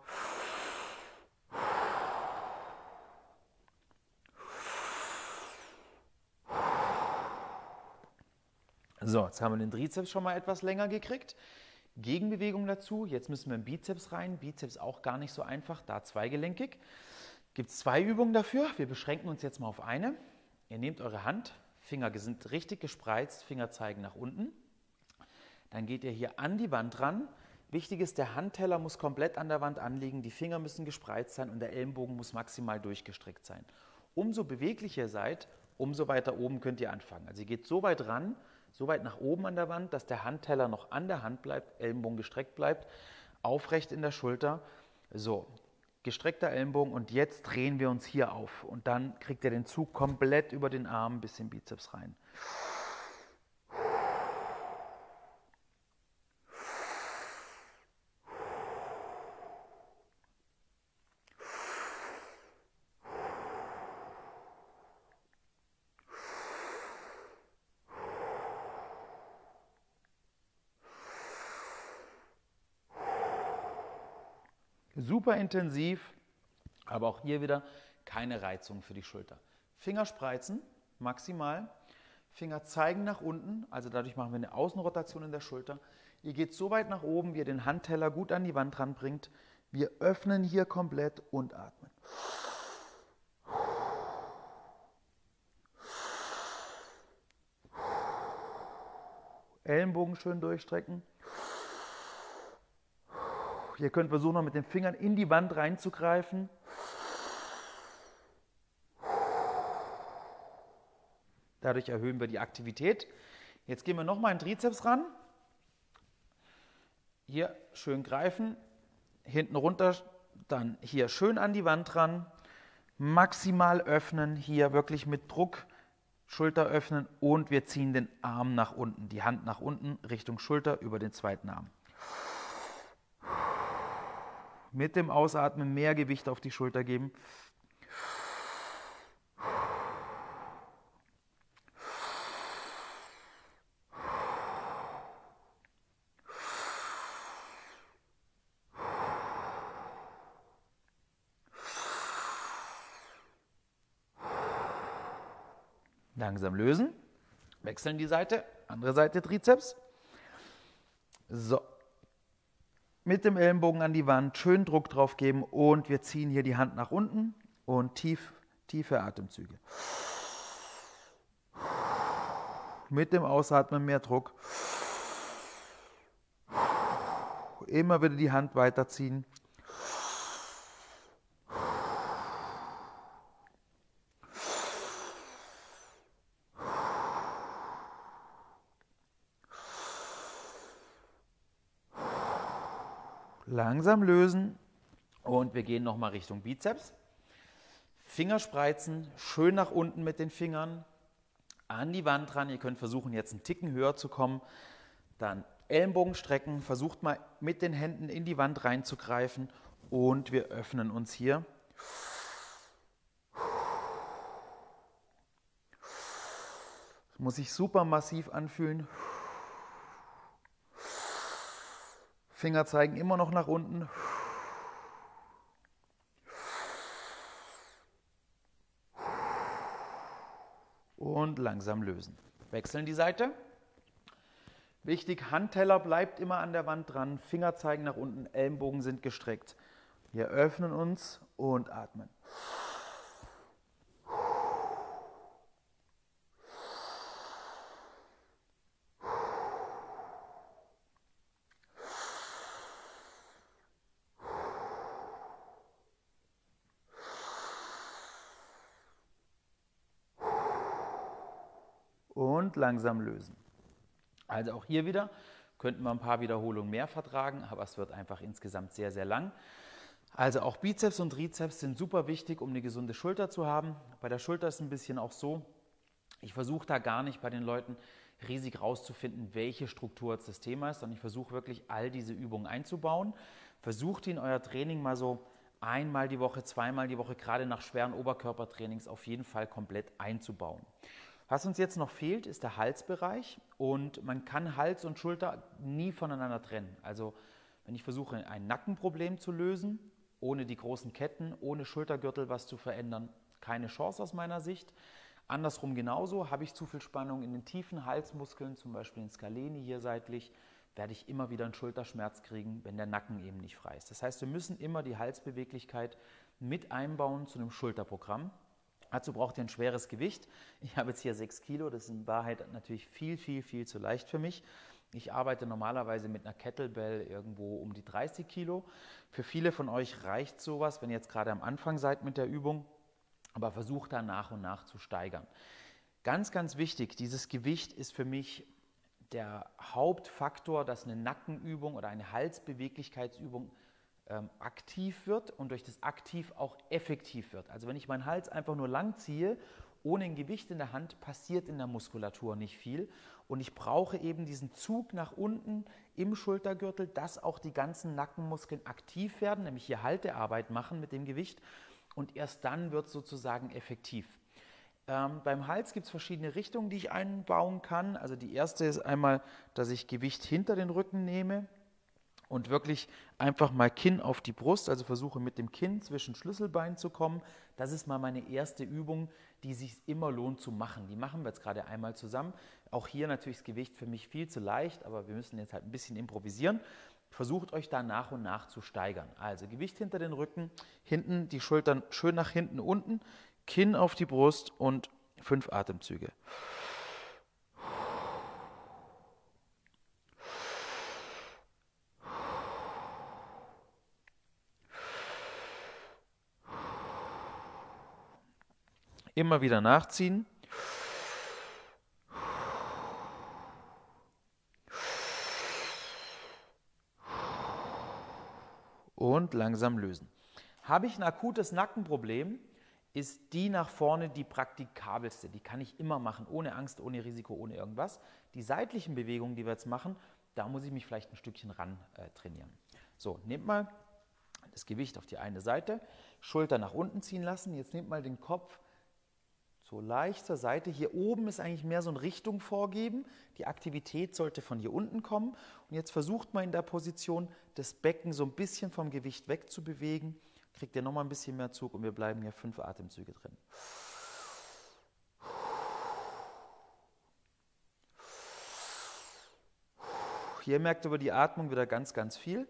So, jetzt haben wir den Trizeps schon mal etwas länger gekriegt. Gegenbewegung dazu, jetzt müssen wir im Bizeps rein. Bizeps auch gar nicht so einfach, da zweigelenkig. Gibt es zwei Übungen dafür. Wir beschränken uns jetzt mal auf eine. Ihr nehmt eure Hand, Finger sind richtig gespreizt, Finger zeigen nach unten. Dann geht ihr hier an die Wand ran. Wichtig ist, der Handteller muss komplett an der Wand anliegen, die Finger müssen gespreizt sein und der Ellenbogen muss maximal durchgestreckt sein. Umso beweglicher ihr seid, umso weiter oben könnt ihr anfangen. Also ihr geht so weit ran, so weit nach oben an der Wand, dass der Handteller noch an der Hand bleibt, Ellenbogen gestreckt bleibt, aufrecht in der Schulter. So, gestreckter Ellenbogen und jetzt drehen wir uns hier auf und dann kriegt ihr den Zug komplett über den Arm bis in den Bizeps rein. Super intensiv, aber auch hier wieder keine Reizung für die Schulter. Finger spreizen, maximal. Finger zeigen nach unten, also dadurch machen wir eine Außenrotation in der Schulter. Ihr geht so weit nach oben, wie ihr den Handteller gut an die Wand ranbringt. Wir öffnen hier komplett und atmen. Ellenbogen schön durchstrecken. Ihr könnt versuchen, noch mit den Fingern in die Wand reinzugreifen. Dadurch erhöhen wir die Aktivität. Jetzt gehen wir nochmal in den Trizeps ran. Hier schön greifen, hinten runter, dann hier schön an die Wand ran, maximal öffnen, hier wirklich mit Druck, Schulter öffnen und wir ziehen den Arm nach unten, die Hand nach unten Richtung Schulter über den zweiten Arm. Mit dem Ausatmen mehr Gewicht auf die Schulter geben. Langsam lösen, wechseln die Seite, andere Seite Trizeps. So, mit dem Ellenbogen an die Wand, schön Druck drauf geben und wir ziehen hier die Hand nach unten und tief, tiefe Atemzüge. Mit dem Ausatmen mehr Druck. Immer wieder die Hand weiterziehen. Langsam lösen und wir gehen nochmal Richtung Bizeps. Finger spreizen, schön nach unten mit den Fingern, an die Wand ran. Ihr könnt versuchen, jetzt einen Ticken höher zu kommen. Dann Ellenbogen strecken, versucht mal mit den Händen in die Wand reinzugreifen und wir öffnen uns hier. Das muss sich super massiv anfühlen. Finger zeigen immer noch nach unten. Und langsam lösen. Wechseln die Seite. Wichtig, Handteller bleibt immer an der Wand dran. Finger zeigen nach unten, Ellenbogen sind gestreckt. Wir öffnen uns und atmen. Und langsam lösen. Also auch hier wieder könnten wir ein paar Wiederholungen mehr vertragen, aber es wird einfach insgesamt sehr, sehr lang. Also auch Bizeps und Trizeps sind super wichtig, um eine gesunde Schulter zu haben. Bei der Schulter ist es ein bisschen auch so, ich versuche da gar nicht bei den Leuten riesig rauszufinden, welche Struktur jetzt das Thema ist, sondern ich versuche wirklich all diese Übungen einzubauen. Versucht die in euer Training mal so einmal die Woche, zweimal die Woche, gerade nach schweren Oberkörpertrainings auf jeden Fall komplett einzubauen. Was uns jetzt noch fehlt, ist der Halsbereich und man kann Hals und Schulter nie voneinander trennen. Also wenn ich versuche, ein Nackenproblem zu lösen, ohne die großen Ketten, ohne Schultergürtel was zu verändern, keine Chance aus meiner Sicht. Andersrum genauso, habe ich zu viel Spannung in den tiefen Halsmuskeln, zum Beispiel in Scaleni hier seitlich, werde ich immer wieder einen Schulterschmerz kriegen, wenn der Nacken eben nicht frei ist. Das heißt, wir müssen immer die Halsbeweglichkeit mit einbauen zu einem Schulterprogramm. Dazu braucht ihr ein schweres Gewicht. Ich habe jetzt hier sechs Kilo, das ist in Wahrheit natürlich viel, viel, viel zu leicht für mich. Ich arbeite normalerweise mit einer Kettlebell irgendwo um die dreißig Kilo. Für viele von euch reicht sowas, wenn ihr jetzt gerade am Anfang seid mit der Übung, aber versucht da nach und nach zu steigern. Ganz, ganz wichtig, dieses Gewicht ist für mich der Hauptfaktor, dass eine Nackenübung oder eine Halsbeweglichkeitsübung aktiv wird und durch das aktiv auch effektiv wird. Also wenn ich meinen Hals einfach nur lang ziehe, ohne ein Gewicht in der Hand, passiert in der Muskulatur nicht viel. Und ich brauche eben diesen Zug nach unten im Schultergürtel, dass auch die ganzen Nackenmuskeln aktiv werden, nämlich hier Haltearbeit machen mit dem Gewicht. Und erst dann wird es sozusagen effektiv. Ähm, beim Hals gibt es verschiedene Richtungen, die ich einbauen kann. Also die erste ist einmal, dass ich Gewicht hinter den Rücken nehme. Und wirklich einfach mal Kinn auf die Brust, also versuche mit dem Kinn zwischen Schlüsselbein zu kommen. Das ist mal meine erste Übung, die sich immer lohnt zu machen. Die machen wir jetzt gerade einmal zusammen. Auch hier natürlich das Gewicht für mich viel zu leicht, aber wir müssen jetzt halt ein bisschen improvisieren. Versucht euch da nach und nach zu steigern. Also Gewicht hinter den Rücken, hinten die Schultern schön nach hinten unten, Kinn auf die Brust und fünf Atemzüge. Immer wieder nachziehen. Und langsam lösen. Habe ich ein akutes Nackenproblem, ist die nach vorne die praktikabelste. Die kann ich immer machen, ohne Angst, ohne Risiko, ohne irgendwas. Die seitlichen Bewegungen, die wir jetzt machen, da muss ich mich vielleicht ein Stückchen ran äh, trainieren. So, nehmt mal das Gewicht auf die eine Seite, Schulter nach unten ziehen lassen. Jetzt nehmt mal den Kopf so leicht zur Seite. Hier oben ist eigentlich mehr so eine Richtung vorgeben. Die Aktivität sollte von hier unten kommen. Und jetzt versucht man in der Position, das Becken so ein bisschen vom Gewicht wegzubewegen. Kriegt ihr nochmal ein bisschen mehr Zug und wir bleiben hier fünf Atemzüge drin. Hier merkt ihr über die Atmung wieder ganz, ganz viel.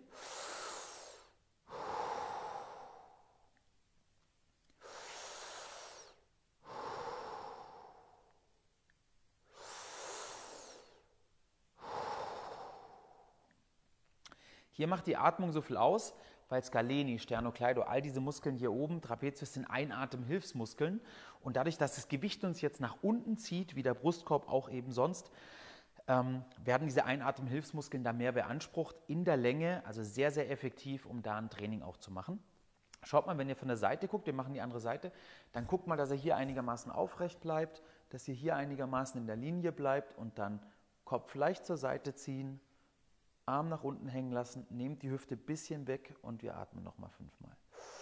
Hier macht die Atmung so viel aus, weil Scaleni, Sternocleido, all diese Muskeln hier oben, Trapezius, sind Einatemhilfsmuskeln. Und dadurch, dass das Gewicht uns jetzt nach unten zieht, wie der Brustkorb auch eben sonst, ähm, werden diese Einatemhilfsmuskeln da mehr beansprucht in der Länge, also sehr, sehr effektiv, um da ein Training auch zu machen. Schaut mal, wenn ihr von der Seite guckt, wir machen die andere Seite, dann guckt mal, dass er hier einigermaßen aufrecht bleibt, dass ihr hier einigermaßen in der Linie bleibt und dann Kopf leicht zur Seite ziehen, Arm nach unten hängen lassen, nehmt die Hüfte ein bisschen weg und wir atmen nochmal fünfmal.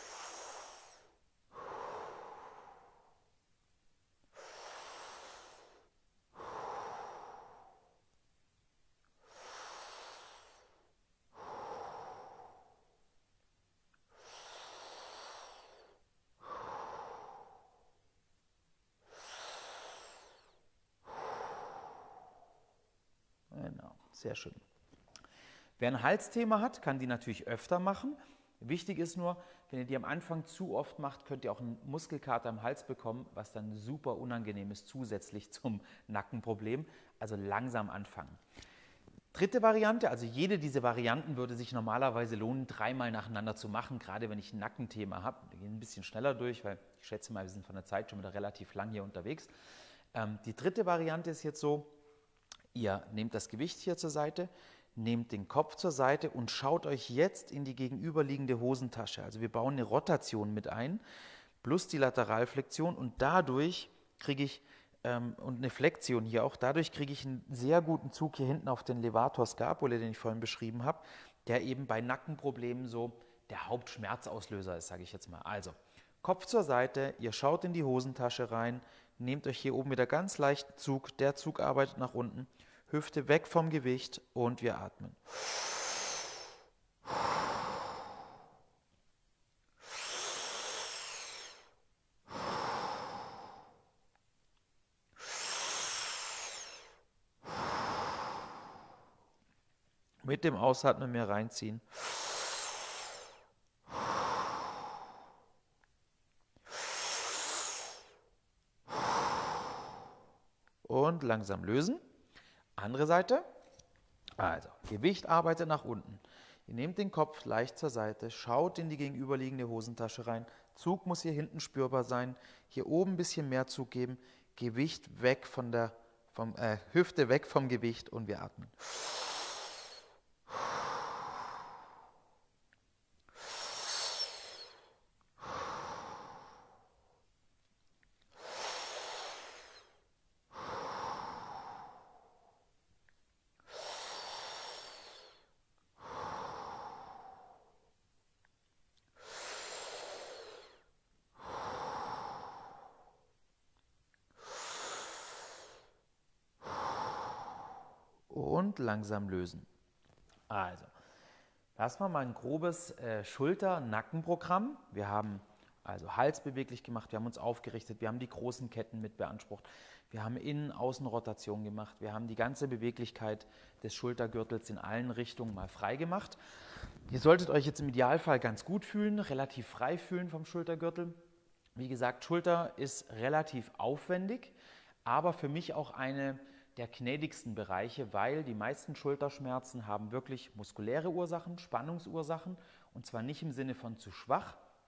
Genau, sehr schön. Wer ein Halsthema hat, kann die natürlich öfter machen. Wichtig ist nur, wenn ihr die am Anfang zu oft macht, könnt ihr auch einen Muskelkater im Hals bekommen, was dann super unangenehm ist zusätzlich zum Nackenproblem. Also langsam anfangen. Dritte Variante, also jede dieser Varianten würde sich normalerweise lohnen, dreimal nacheinander zu machen, gerade wenn ich ein Nackenthema habe. Wir gehen ein bisschen schneller durch, weil ich schätze mal, wir sind von der Zeit schon wieder relativ lang hier unterwegs. Ähm, die dritte Variante ist jetzt so, ihr nehmt das Gewicht hier zur Seite, nehmt den Kopf zur Seite und schaut euch jetzt in die gegenüberliegende Hosentasche. Also wir bauen eine Rotation mit ein, plus die Lateralflexion und dadurch kriege ich, ähm, und eine Flexion hier auch, dadurch kriege ich einen sehr guten Zug hier hinten auf den Levator Scapulae, den ich vorhin beschrieben habe, der eben bei Nackenproblemen so der Hauptschmerzauslöser ist, sage ich jetzt mal. Also, Kopf zur Seite, ihr schaut in die Hosentasche rein, nehmt euch hier oben wieder ganz leichten Zug, der Zug arbeitet nach unten, Hüfte weg vom Gewicht und wir atmen. Mit dem Ausatmen mehr reinziehen. Und langsam lösen. Andere Seite. Also, Gewicht arbeitet nach unten. Ihr nehmt den Kopf leicht zur Seite, schaut in die gegenüberliegende Hosentasche rein. Zug muss hier hinten spürbar sein. Hier oben ein bisschen mehr Zug geben. Gewicht weg von der vom, äh, Hüfte weg vom Gewicht und wir atmen. Und langsam lösen. Also, lassen wir mal ein grobes äh, Schulter-Nackenprogramm. Wir haben also Hals beweglich gemacht, wir haben uns aufgerichtet, wir haben die großen Ketten mit beansprucht, wir haben Innen-Außen-Rotation gemacht, wir haben die ganze Beweglichkeit des Schultergürtels in allen Richtungen mal frei gemacht. Ihr solltet euch jetzt im Idealfall ganz gut fühlen, relativ frei fühlen vom Schultergürtel. Wie gesagt, Schulter ist relativ aufwendig, aber für mich auch eine der gnädigsten Bereiche, weil die meisten Schulterschmerzen haben wirklich muskuläre Ursachen, Spannungsursachen und zwar nicht im Sinne von zu schwach,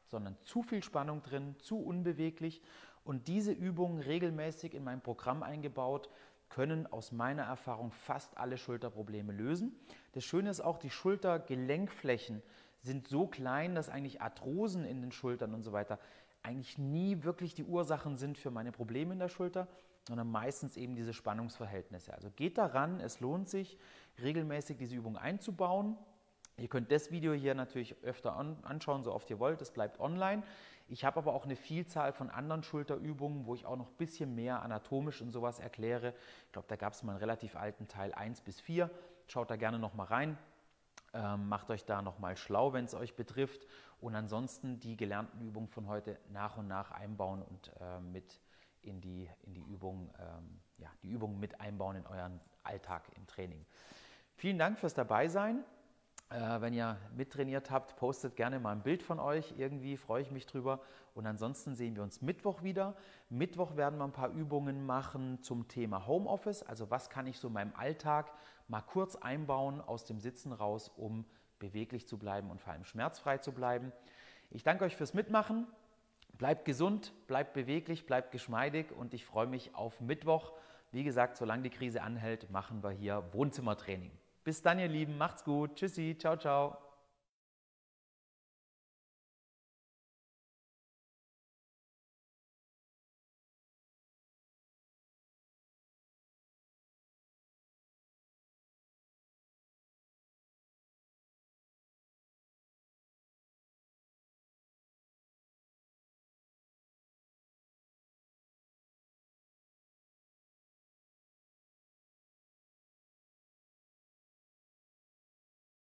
sondern zu viel Spannung drin, zu unbeweglich. Und diese Übungen regelmäßig in mein Programm eingebaut, können aus meiner Erfahrung fast alle Schulterprobleme lösen. Das Schöne ist auch, die Schultergelenkflächen sind so klein, dass eigentlich Arthrosen in den Schultern und so weiter eigentlich nie wirklich die Ursachen sind für meine Probleme in der Schulter, sondern meistens eben diese Spannungsverhältnisse. Also geht daran, es lohnt sich, regelmäßig diese Übung einzubauen. Ihr könnt das Video hier natürlich öfter anschauen, so oft ihr wollt, es bleibt online. Ich habe aber auch eine Vielzahl von anderen Schulterübungen, wo ich auch noch ein bisschen mehr anatomisch und sowas erkläre. Ich glaube, da gab es mal einen relativ alten Teil eins bis vier. Schaut da gerne noch mal rein. Ähm, macht euch da nochmal schlau, wenn es euch betrifft. Und ansonsten die gelernten Übungen von heute nach und nach einbauen und äh, mit in die, in die Übung, ähm, ja, die Übungen mit einbauen in euren Alltag im Training. Vielen Dank fürs Dabeisein. Äh, wenn ihr mittrainiert habt, postet gerne mal ein Bild von euch. Irgendwie freue ich mich drüber. Und ansonsten sehen wir uns Mittwoch wieder. Mittwoch werden wir ein paar Übungen machen zum Thema Homeoffice. Also was kann ich so in meinem Alltag mal kurz einbauen aus dem Sitzen raus, um beweglich zu bleiben und vor allem schmerzfrei zu bleiben. Ich danke euch fürs Mitmachen. Bleibt gesund, bleibt beweglich, bleibt geschmeidig und ich freue mich auf Mittwoch. Wie gesagt, solange die Krise anhält, machen wir hier Wohnzimmertraining. Bis dann, ihr Lieben, macht's gut. Tschüssi, ciao, ciao.